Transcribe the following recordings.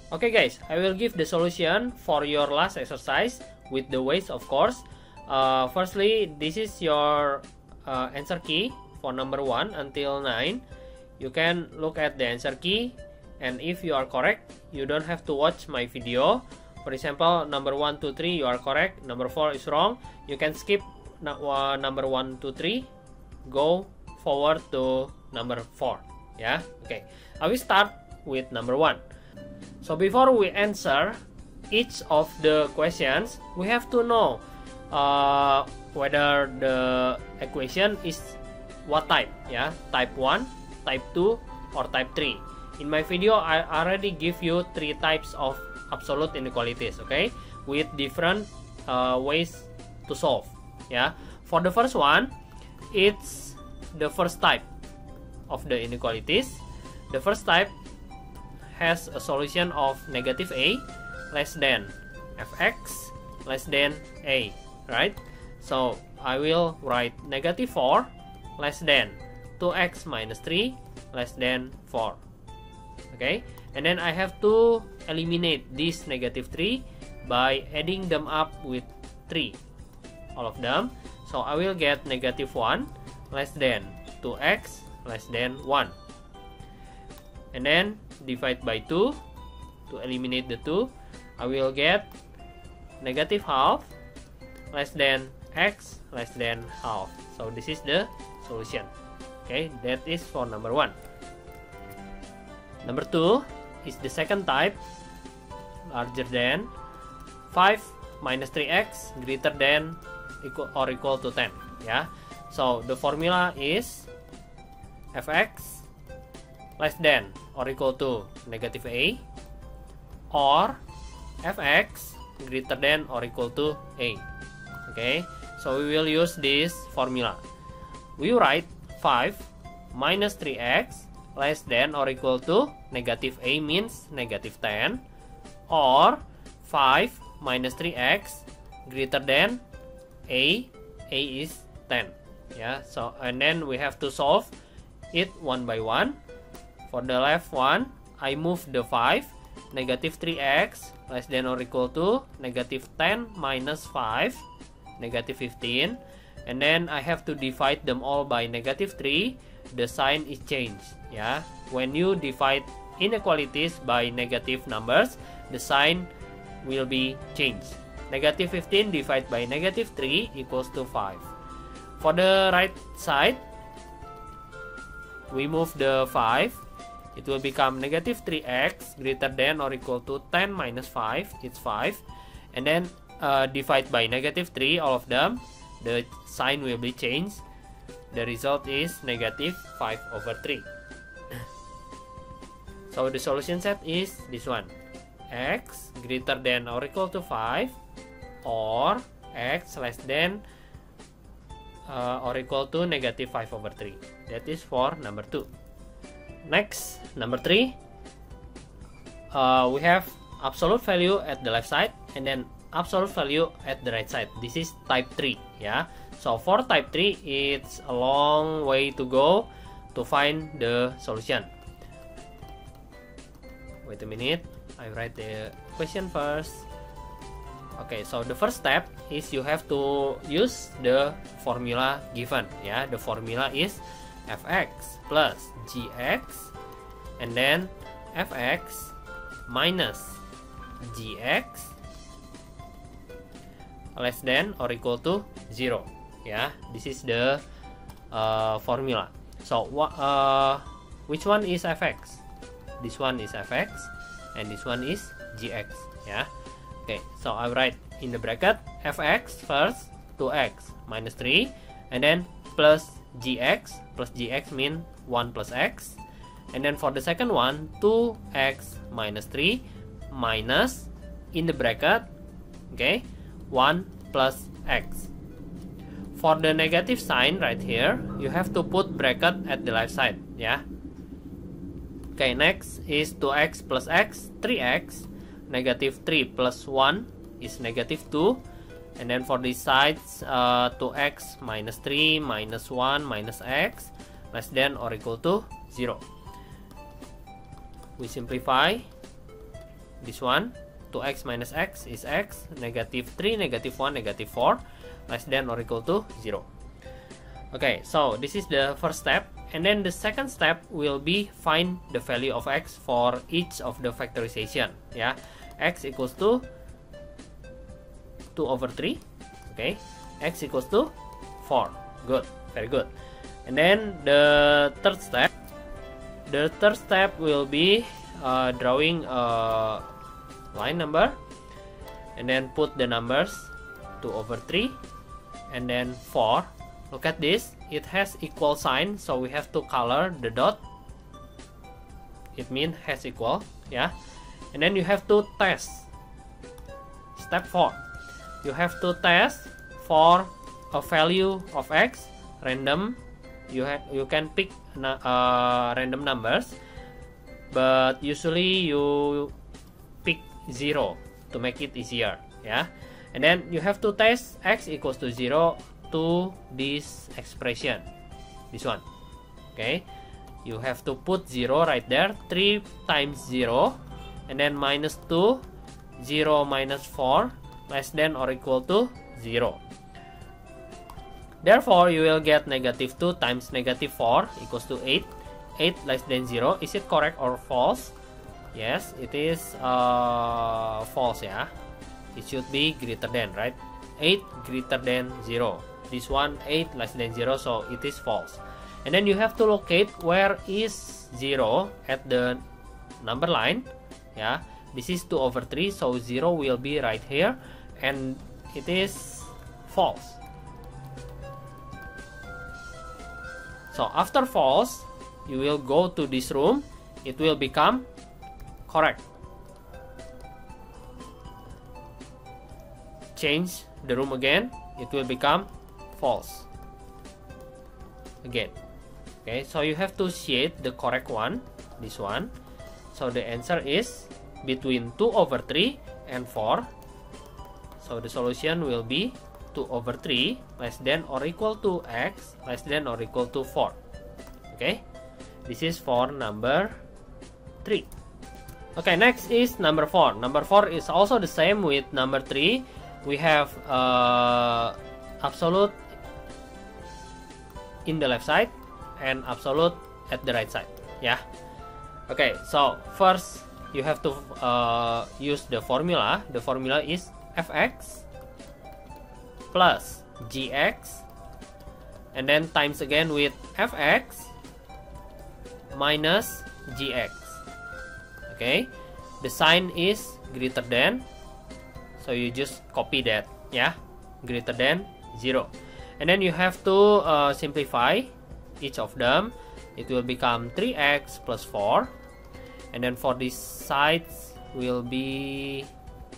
Okay guys, I will give the solution for your last exercise with the ways, of course. Firstly, this is your answer key for number 1 until 9. You can look at the answer key, and if you are correct, you don't have to watch my video. For example, number 1, 2, 3 you are correct, number 4 is wrong. You can skip number 1, 2, 3, go forward to number 4. Yeah, okay. I will start with number 1. So before we answer each of the questions, we have to know whether the equation is what type, yeah, type 1, type 2, or type 3. In my video, I already give you 3 types of absolute inequalities, okay, with different ways to solve. Yeah, for the first one, it's the first type of the inequalities. The first type has a solution of negative a less than fx less than a, right? So I will write negative 4 less than 2x minus 3 less than 4. Okay, and then I have to eliminate this negative 3 by adding them up with 3, all of them. So I will get negative 1 less than 2x less than 1, and then divide by 2 to eliminate the 2. I will get negative half less than x less than half. So this is the solution. Okay, that is for number 1. Number 2 is the second type, larger than 5 minus 3x greater than or equal to 10. Yeah, so the formula is fx less than or equal to negative a, or fx greater than or equal to a. Okay, so we will use this formula. We write 5 minus 3x less than or equal to negative a means negative 10, or 5 minus 3x greater than a is 10. Yeah, so and then we have to solve it one by one. For the left one, I move the 5, negative 3x less than or equal to negative 10 minus 5, negative 15, and then I have to divide them all by negative 3. The sign is changed. Yeah, when you divide inequalities by negative numbers, the sign will be changed. Negative 15 divided by negative 3 equals to 5. For the right side, we move the 5. It will become negative 3x greater than or equal to 10 minus 5. It's 5. And then divide by negative 3, all of them. The sign will be changed. The result is negative 5 over 3. So the solution set is this one. X greater than or equal to 5, or x less than or equal to negative 5 over 3. That is for number 2. Next, number 3. We have absolute value at the left side and then absolute value at the right side. This is type 3. Yeah. So for type 3, it's a long way to go to find the solution. Wait a minute, I write the question first. Okay, so the first step is you have to use the formula given. Yeah, the formula is fx plus gx, and then fx minus gx less than or equal to 0. Yeah, this is the formula. So which one is fx? This one is fx, and this one is gx. Yeah. Okay, so I write in the bracket fx first, 2x minus 3, and then plus gx. Plus gx mean 1 plus x. And then for the second one, 2x minus 3 minus, in the bracket, okay, 1 plus x. For the negative sign right here, you have to put bracket at the left side. Yeah. Okay, next is 2x plus x, 3x. Negative 3 plus 1 is negative 2. And then for these sides, 2x minus 3 minus 1 minus x less than or equal to 0. We simplify. this one, 2x minus x is x, negative 3, negative 1, negative 4, less than or equal to 0. Okay, so this is the first step. And then the second step will be find the value of x for each of the factorization. Yeah, x equals to 2 over 3. Okay, x equals to 4. Good, very good. And then the third step will be drawing a line number, and then put the numbers 2 over 3 and then 4. Look at this, it has equal sign, so we have to color the dot. It means has equal, yeah. And then you have to test. Step 4, you have to test for a value of x random. You can pick random numbers, but usually you pick 0 to make it easier, yeah. And then you have to test x equals to 0 to this expression, this one. Okay, you have to put 0 right there. 3 times 0 and then minus 2, 0 minus 4, less than or equal to 0. Therefore you will get negative 2 times negative 4 equals to 8. 8 less than 0. Is it correct or false? Yes, it is false, yeah. It should be greater than, right? 8 greater than 0. This one 8 less than 0, so it is false. And then you have to locate where is 0 at the number line. Yeah, this is 2 over 3, so 0 will be right here, and it is false. So after false, you will go to this room, it will become correct. Change the room again, it will become false again. Okay, so you have to shade the correct one, this one. So the answer is between 2 over 3 and 4. So the solution will be 2 over 3 less than or equal to x less than or equal to 4. Okay, this is for number 3. Okay, next is number 4. Number 4 is also the same with number 3. We have absolute in the left side and absolute at the right side. Yeah. Okay, so first you have to use the formula. The formula is fx plus gx, and then times again with fx minus gx. Okay, the sign is greater than, so you just copy that, yeah, greater than 0. And then you have to simplify each of them. It will become 3x plus 4, and then for these sides will be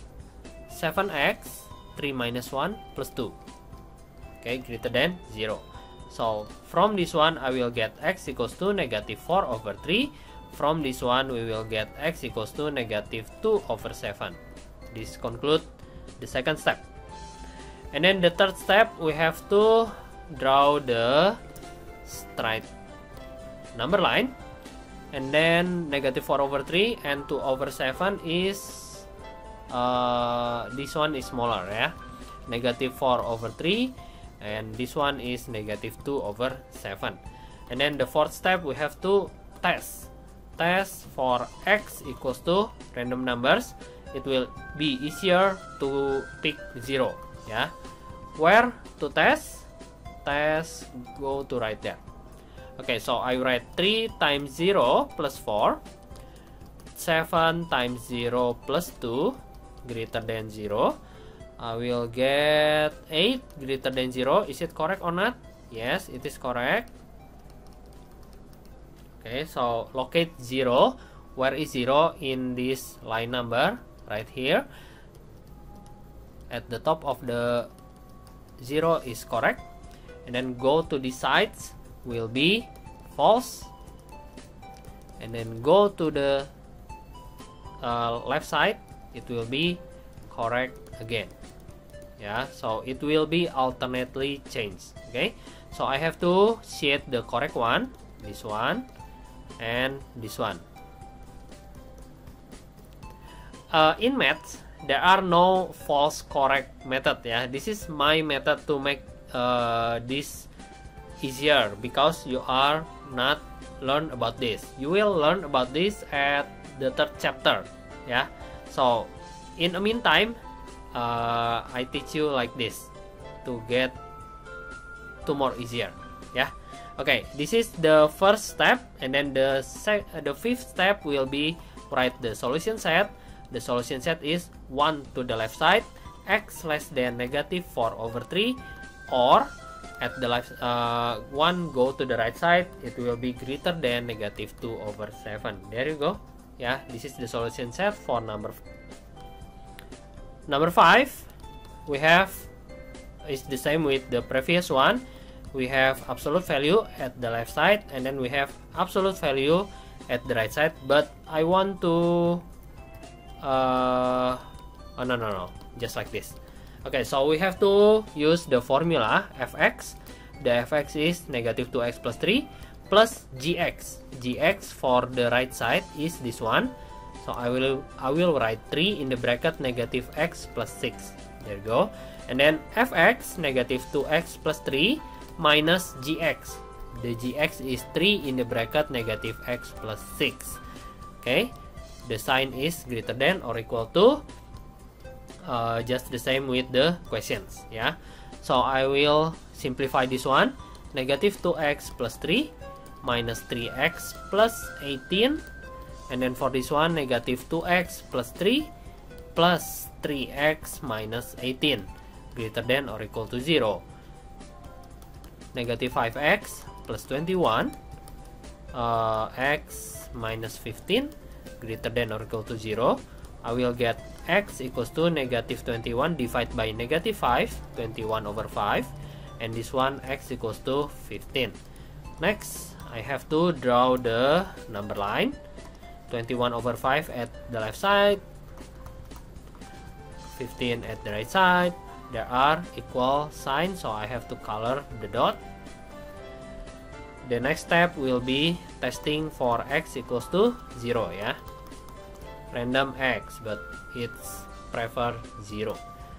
7x 3 minus 1 plus 2. Okay, greater than 0. So from this one I will get x equals to negative 4 over 3. From this one we will get x equals to negative 2 over 7. This concludes the second step. And then the third step, we have to draw the straight number line. And then negative 4 over 3 and 2 over 7 is this one is smaller, yeah, negative 4 over 3, and this one is negative 2 over 7. And then the fourth step, we have to test for x equals to random numbers. It will be easier to pick 0, yeah. Where to test? Go to right there. Okay, so I write 3 times 0 plus 4, 7 times 0 plus 2 greater than 0. I will get 8 greater than 0. Is it correct or not? Yes, it is correct. Okay, so locate 0. Where is 0 in this line number? Right here. At the top of the 0 is correct. And then go to the sides will be false. And then go to the left side, it will be correct again. Yeah, so it will be alternately changed. Okay, so I have to shade the correct one, this one, and this one. In maths, there are no false correct method. Yeah, this is my method to make this easier, because you are not learn about this. You will learn about this at the third chapter. Yeah, so in the meantime, I teach you like this to get to more easier. Yeah, okay, this is the first step, and then the fifth step will be write the solution set. The solution set is 1 to the left side, x less than negative 4/3, or at the left 1 go to the right side, it will be greater than negative 2/7. There you go. Yeah, this is the solution set for number 5. We have is the same with the previous one. We have absolute value at the left side, and then we have absolute value at the right side, but I want to oh no, just like this. Okay, so we have to use the formula fx. The fx is negative 2x plus 3 plus gx. Gx for the right side is this one, so I will write 3 in the bracket negative x plus 6. There you go. And then fx negative 2x plus 3 minus gx. The gx is 3 in the bracket negative x plus 6. Okay, the sign is greater than or equal to, just the same with the questions. Yeah, so I will simplify this one. Negative 2x plus 3 minus 3x plus 18, and then for this one negative 2x plus 3 plus 3x minus 18 greater than or equal to 0. Negative 5x plus 21 x minus 15 greater than or equal to 0. I will get x equals to negative 21 divided by negative 5, 21/5, and this one x equals to 15. Next, I have to draw the number line. 21/5 at the left side, 15 at the right side. There are equal signs, so I have to color the dot. The next step will be testing for x equals to 0. Yeah, random x, but it's prefer 0.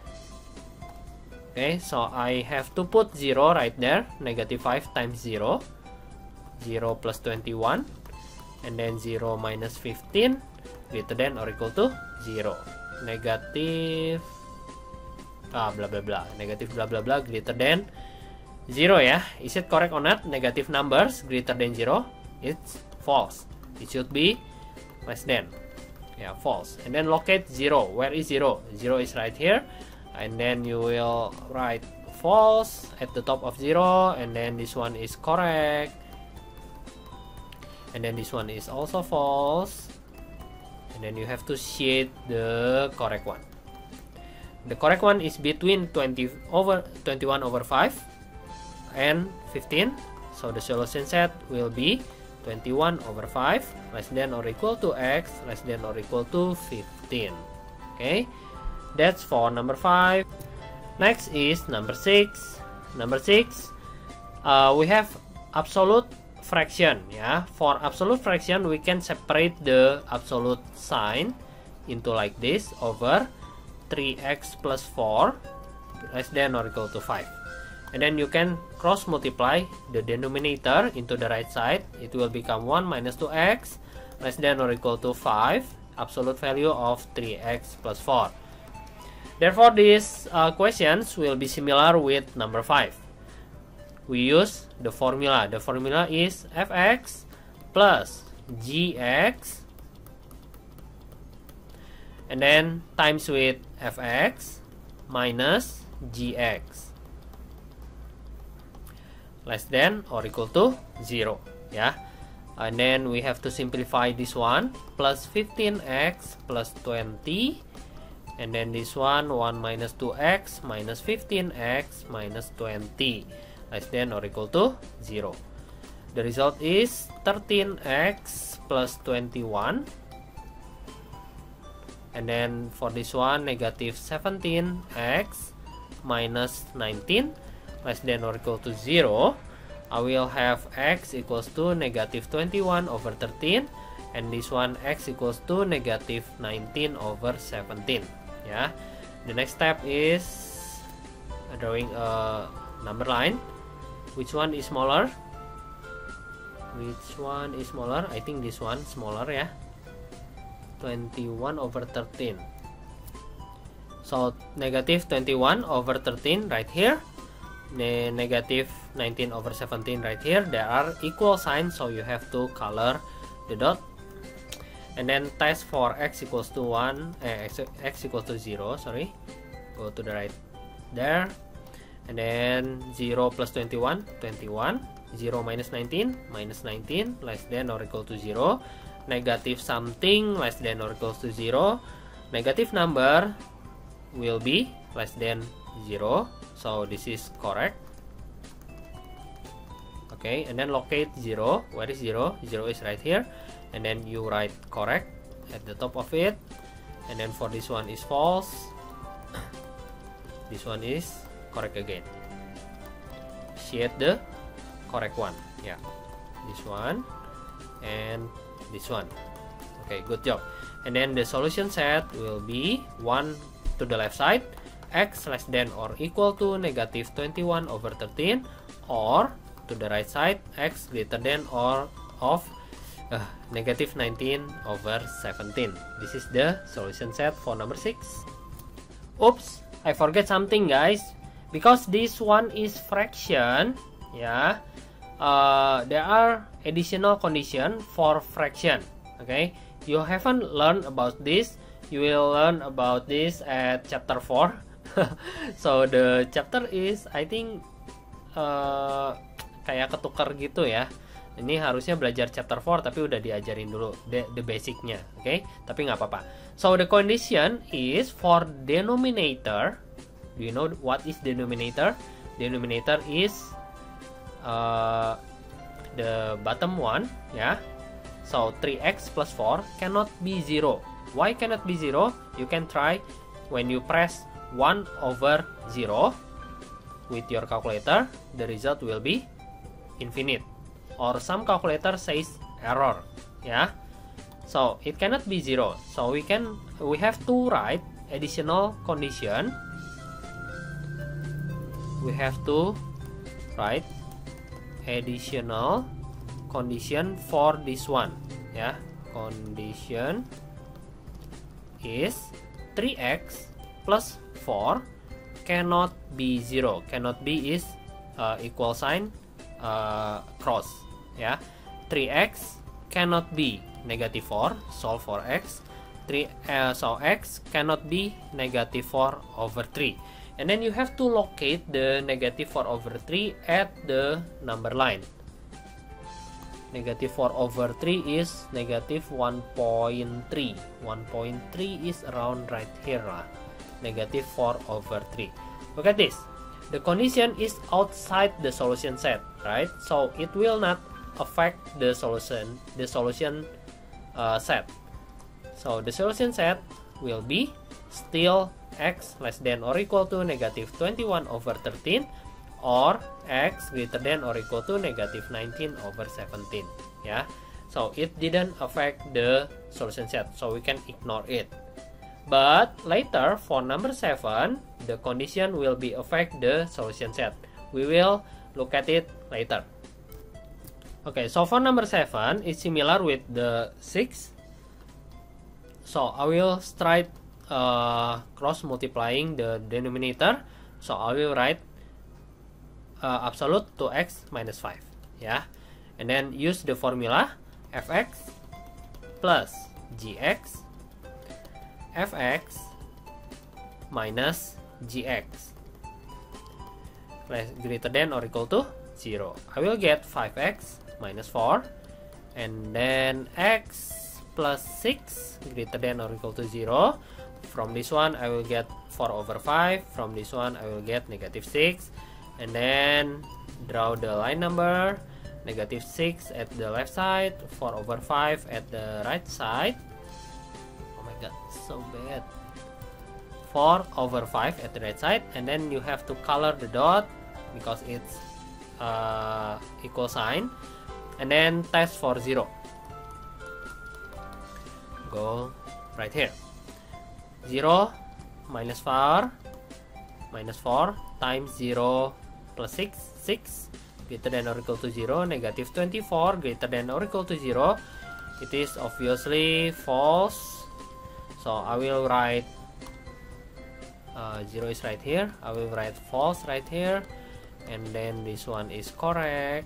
Okay, so I have to put 0 right there. Negative 5 times 0, 0 plus 21, and then 0 minus 15 greater than or equal to 0. Negative blah blah blah, negative blah blah blah greater than 0. Yeah, is it correct or not? Negative numbers greater than 0, it's false. It should be less than. Yeah, false. And then locate 0. Where is 0? 0 is right here, and then you will write false at the top of 0, and then this one is correct, and then this one is also false, and then you have to shade the correct one. The correct one is between 21/5 and 15, so the solution set will be 21/5 less than or equal to x less than or equal to 15. Okay, that's for number 5. Next is number 6. Number 6, we have absolute fraction. Yeah, for absolute fraction we can separate the absolute sign into like this over 3x plus 4 less than or equal to 5. And then you can cross multiply the denominator into the right side. It will become 1 minus 2x less than or equal to 5, absolute value of 3x plus 4. Therefore, these questions will be similar with number 5. We use the formula. The formula is fx plus gx, and then times with fx minus gx less than or equal to 0. Yeah, and then we have to simplify this one. Plus 15x plus 20, and then this one 1 minus 2x minus 15x minus 20 less than or equal to 0. The result is 13x plus 21, and then for this one negative 17x minus 19 less than or equal to 0. I will have x equals to negative 21/13, and this one x equals to negative 19 over 17. Yeah, the next step is drawing a number line. Which one is smaller? Which one is smaller? I think this one smaller, yeah. 21 over 13. So negative 21 over 13 right here, negative 19 over 17 right here. There are equal signs, so you have to color the dot. And then test for x equals to 1, x equals to 0, sorry. Go to the right there. And then 0 plus 21, 21. 0 minus 19, minus 19, less than or equal to 0. Negative something less than or equals to 0. Negative number will be less than 0. So this is correct. Okay, and then locate 0. Where is 0? 0 is right here. And then you write correct at the top of it. And then for this one is false. This one is correct again. Shade the correct one. Yeah, this one and this one. Okay, good job. And then the solution set will be 1 to the left side, x less than or equal to negative 21 over 13, or to the right side, x greater than or of negative 19 over 17. This is the solution set for number 6. Oops, I forget something, guys. Because this one is fraction, yeah, there are additional condition for fraction. Okay, you haven't learned about this. You will learn about this at chapter 4. So the chapter is, I think, kayak ketukar gitu ya. Ini harusnya belajar chapter 4 tapi udah diajarin dulu the basicnya, oke? Okay? Tapi nggak apa-apa. So the condition is for denominator. Do you know what is denominator? Denominator is the bottom one, yeah. So 3x plus 4 cannot be 0. Why cannot be 0? You can try when you press 1 over 0 with your calculator, the result will be infinite. Or some calculator says error, yeah. So it cannot be 0. So we have to write additional condition. We have to write additional condition for this one, yeah. Condition is 3x plus 4 cannot be 0. Cannot be is equal sign cross, yeah. 3x cannot be negative 4. Solve for x. So x cannot be negative 4 over 3. And then you have to locate the negative 4 over 3 at the number line. Negative 4 over 3 is negative 1.3. 1.3 is around right here lah. Negative 4 over 3. Look at this. The condition is outside the solution set, right? So it will not affect the solution set. So the solution set will be still x less than or equal to negative 21 over 13, or x greater than or equal to negative 19 over 17. Yeah, so it didn't affect the solution set, so we can ignore it. But later for number 7, the condition will be affect the solution set. We will look at it later. Okay, so for number 7 is similar with the 6. So I will try cross multiplying the denominator. So I will write absolute 2x minus 5, yeah. And then use the formula fx plus gx, fx minus gx less greater than or equal to 0. I will get 5x minus 4, and then x plus 6 greater than or equal to 0. From this one I will get 4 over 5. From this one I will get negative 6. And then draw the line number. Negative 6 at the left side, 4 over 5 at the right side. Oh my god, so bad. 4 over 5 at the right side. And then you have to color the dot because it's equal sign. And then test for 0. go right here. 0 minus 4 times 0 plus 6 greater than or equal to 0. Negative 24 greater than or equal to 0. It is obviously false, so I will write 0 is right here. I will write false right here, and then this one is correct.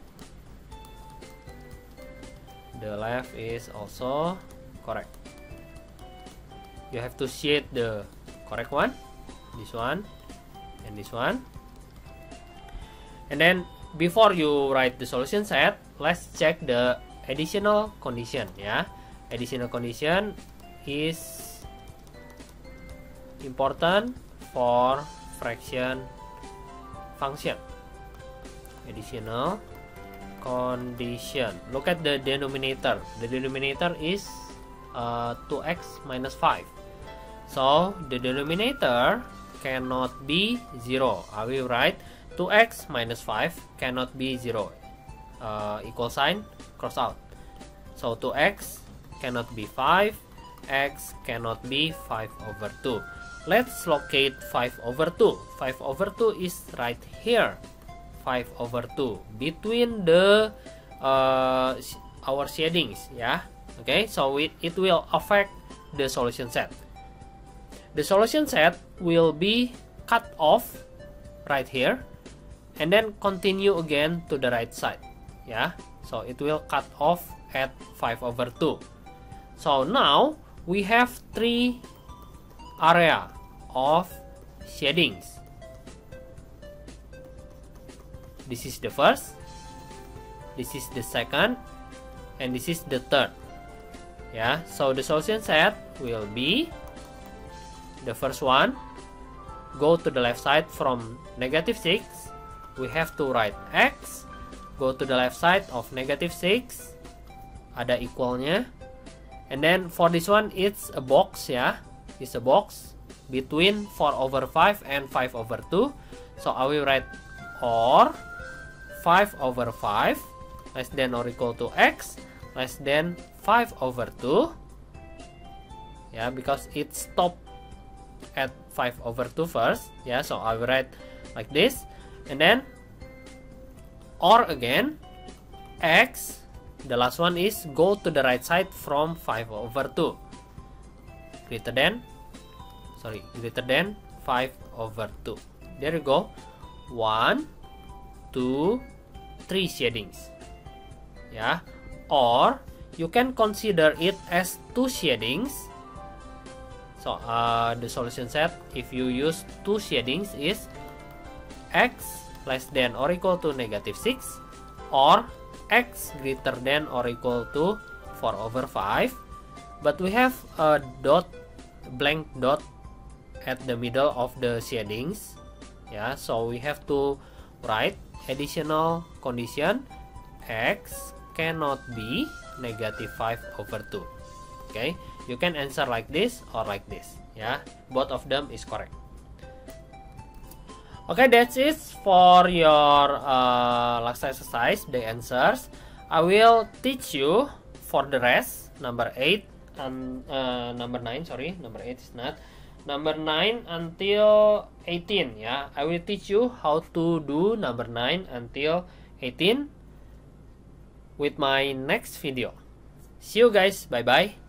The left is also correct. You have to shade the correct one, this one and this one. And then before you write the solution set, let's check the additional condition, ya. Additional condition is important for fraction function. Additional condition. Look at the denominator. The denominator is 2x minus 5. So the denominator cannot be 0. I will write 2x minus 5 cannot be 0. Equal sign cross out. So 2x cannot be 5. X cannot be 5 over 2. Let's locate 5 over 2. 5 over 2 is right here. 5 over 2 between the our shadings, yeah. Okay, so it will affect the solution set. The solution set will be cut off right here and then continue again to the right side, yeah. So it will cut off at 5 over 2. So now we have 3 area of shadings. This is the first, this is the second, and this is the third. Yeah, so the solution set will be the first one, go to the left side from negative 6. We have to write x, go to the left side of negative 6, ada equalnya. And then for this one, it's a box, yeah. It's a box between 4 over 5 and 5 over 2. So I will write or 5 over 5 less than or equal to x less than 5 over 2. Yeah, because it stopped at 5 over 2 first. Yeah, so I will write like this. And then or again x, the last one is go to the right side from 5 over 2 greater than 5 over 2. There you go. 1, 2, 3 shadings. Yeah, or you can consider it as 2 shadings. So the solution set, if you use 2 shadings, is x less than or equal to negative 6 or x greater than or equal to 4 over 5. But we have a blank dot at the middle of the shadings. Yeah, so we have to write additional condition, x cannot be negative 5 over 2. Okay, you can answer like this or like this. Yeah, both of them is correct. Okay, that's it for your last exercise, the answers. I will teach you for the rest, number 8 and number 9, sorry, number 8 is not. Number 9 until 18, yeah. I will teach you how to do number 9 until 18 with my next video. See you guys, bye bye.